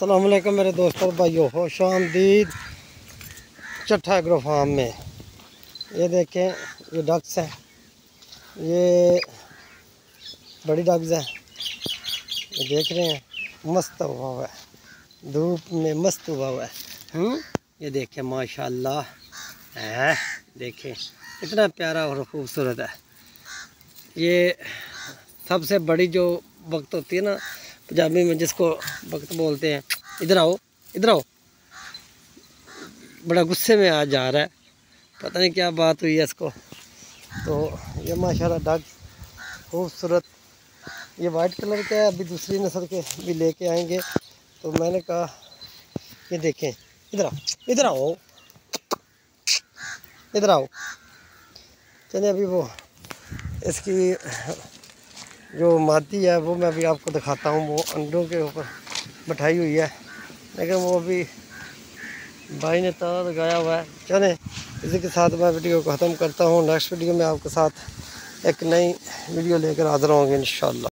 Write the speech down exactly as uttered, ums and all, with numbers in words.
अस्सलाम वालेकुम मेरे दोस्तों भाइयों, खुश आमदीद चट्ठा एग्रो फार्म में। ये देखें, ये डक्स हैं, ये बड़ी डग्स हैं, ये देख रहे हैं मस्त हुआ हुआ है, धूप में मस्त हुआ हुआ है। हम्म ये देखें माशाल्लाह है, देखें इतना प्यारा और ख़ूबसूरत है। ये सबसे बड़ी जो वक्त होती है ना, पंजाबी में जिसको वक्त बोलते हैं, इधर आओ इधर आओ, बड़ा गुस्से में आ जा रहा है, पता नहीं क्या बात हुई है इसको। तो ये माशाल्लाह डग खूबसूरत, ये वाइट कलर का है, अभी दूसरी नस्ल के भी लेके आएंगे। तो मैंने कहा ये देखें, इधर आओ इधर आओ इधर आओ। चलिए अभी वो इसकी जो मादी है वो मैं अभी आपको दिखाता हूँ। वो अंडों के ऊपर बैठाई हुई है, लेकिन वो अभी भाई ने ताला लगाया हुआ है। चलें इसी के साथ मैं वीडियो को ख़त्म करता हूँ। नेक्स्ट वीडियो में आपके साथ एक नई वीडियो लेकर हाज़िर होंगे इंशाअल्लाह।